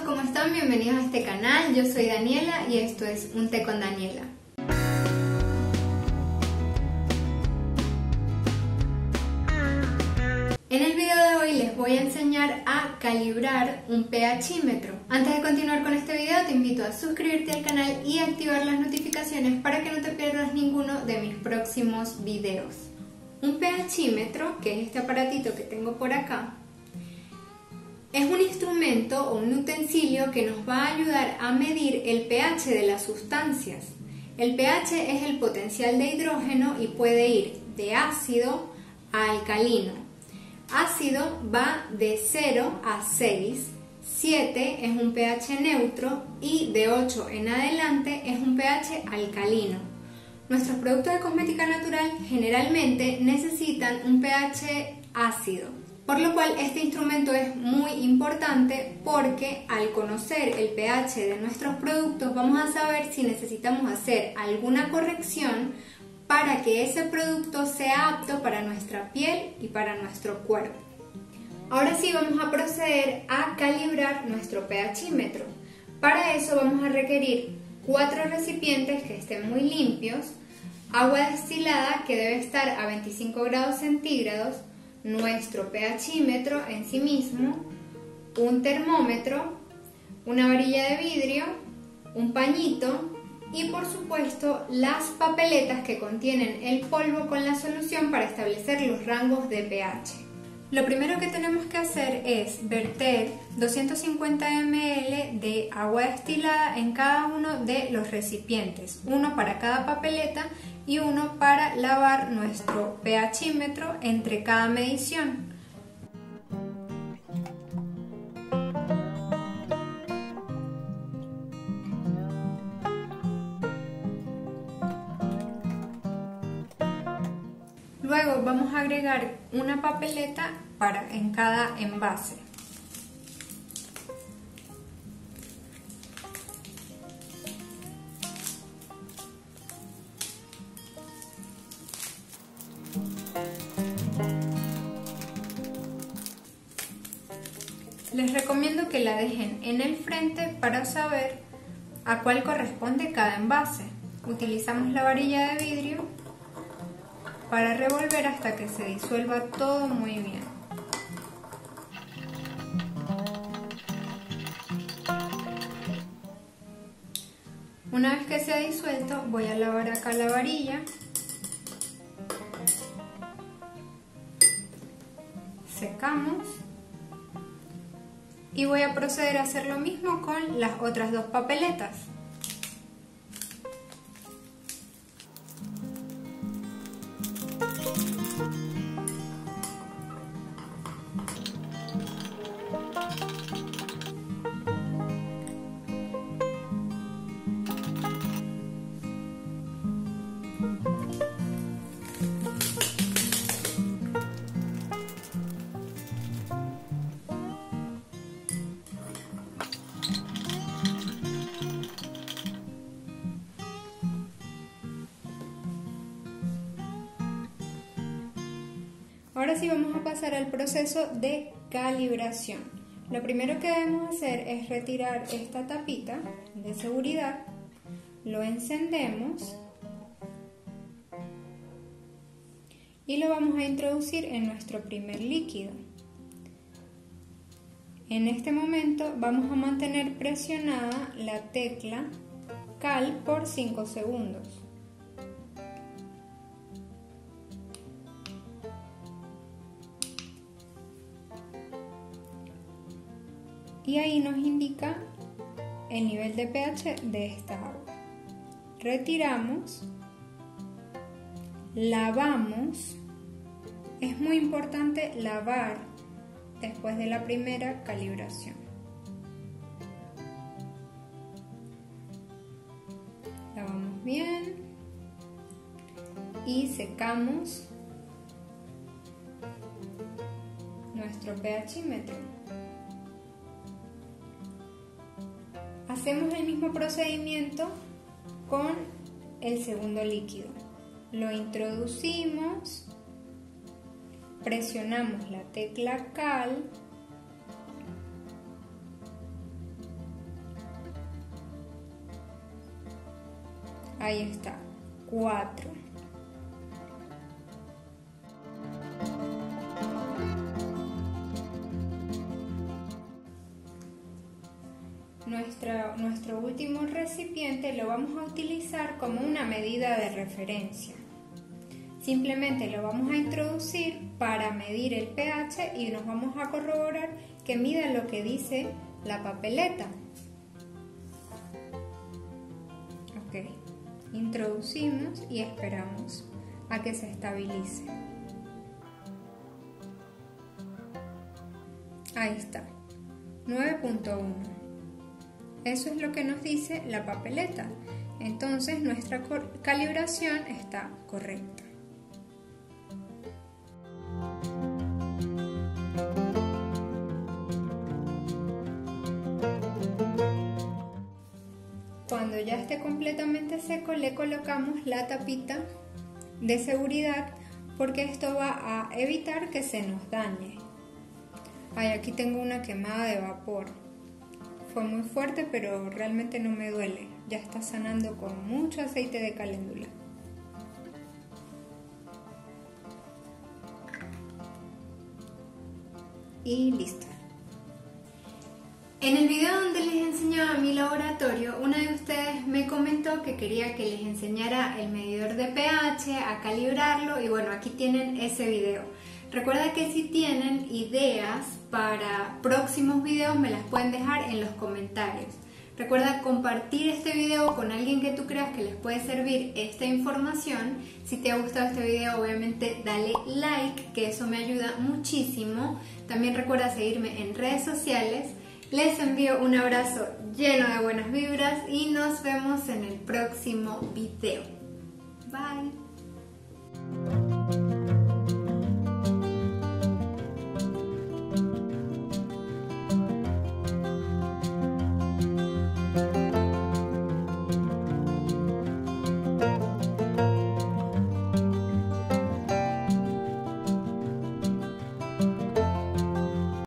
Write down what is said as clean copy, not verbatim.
¿cómo están? Bienvenidos a este canal. Yo soy Daniela y esto es Un Té con Daniela. En el video de hoy les voy a enseñar a calibrar un pHímetro. Antes de continuar con este video te invito a suscribirte al canal y activar las notificaciones para que no te pierdas ninguno de mis próximos videos. Un pHímetro, que es este aparatito que tengo por acá, es un instrumento o un utensilio que nos va a ayudar a medir el pH de las sustancias. El pH es el potencial de hidrógeno y puede ir de ácido a alcalino. Ácido va de 0 a 6, 7 es un pH neutro y de 8 en adelante es un pH alcalino. Nuestros productos de cosmética natural generalmente necesitan un pH ácido. Por lo cual este instrumento es muy importante porque al conocer el pH de nuestros productos vamos a saber si necesitamos hacer alguna corrección para que ese producto sea apto para nuestra piel y para nuestro cuerpo. Ahora sí vamos a proceder a calibrar nuestro pHímetro. Para eso vamos a requerir 4 recipientes que estén muy limpios, agua destilada que debe estar a 25 grados centígrados, nuestro pHímetro en sí mismo, un termómetro, una varilla de vidrio, un pañito y por supuesto las papeletas que contienen el polvo con la solución para establecer los rangos de pH. Lo primero que tenemos que hacer es verter 250 ml de agua destilada en cada uno de los recipientes, uno para cada papeleta y uno para lavar nuestro pHímetro entre cada medición. Luego vamos a agregar una papeleta en cada envase. Les recomiendo que la dejen en el frente para saber a cuál corresponde cada envase. Utilizamos la varilla de vidrio para revolver hasta que se disuelva todo muy bien. Una vez que se ha disuelto, voy a lavar acá la varilla. Secamos. Y voy a proceder a hacer lo mismo con las otras dos papeletas. Ahora sí vamos a pasar al proceso de calibración. Lo primero que debemos hacer es retirar esta tapita de seguridad, lo encendemos y lo vamos a introducir en nuestro primer líquido. En este momento vamos a mantener presionada la tecla Cal por 5 segundos. Y ahí nos indica el nivel de pH de esta agua. Retiramos, lavamos. Es muy importante lavar después de la primera calibración. Lavamos bien y secamos nuestro pHímetro. Hacemos el mismo procedimiento con el segundo líquido. Lo introducimos, presionamos la tecla Cal Ahí está, 4. Nuestro último recipiente lo vamos a utilizar como una medida de referencia. Simplemente lo vamos a introducir para medir el pH y nos vamos a corroborar que mida lo que dice la papeleta. Ok, introducimos y esperamos a que se estabilice. Ahí está, 9.1. Eso es lo que nos dice la papeleta. Entonces nuestra calibración está correcta. Cuando ya esté completamente seco, le colocamos la tapita de seguridad porque esto va a evitar que se nos dañe. Ay, aquí tengo una quemada de vapor. Fue muy fuerte, pero realmente no me duele. Ya está sanando con mucho aceite de caléndula. Y listo. En el video donde les enseñaba mi laboratorio, una de ustedes me comentó que quería que les enseñara el medidor de pH, a calibrarlo, y bueno, aquí tienen ese video. Recuerda que si tienen ideas para próximos videos me las pueden dejar en los comentarios. Recuerda compartir este video con alguien que tú creas que les puede servir esta información. Si te ha gustado este video, obviamente dale like, que eso me ayuda muchísimo. También recuerda seguirme en redes sociales. Les envío un abrazo lleno de buenas vibras y nos vemos en el próximo video. Bye.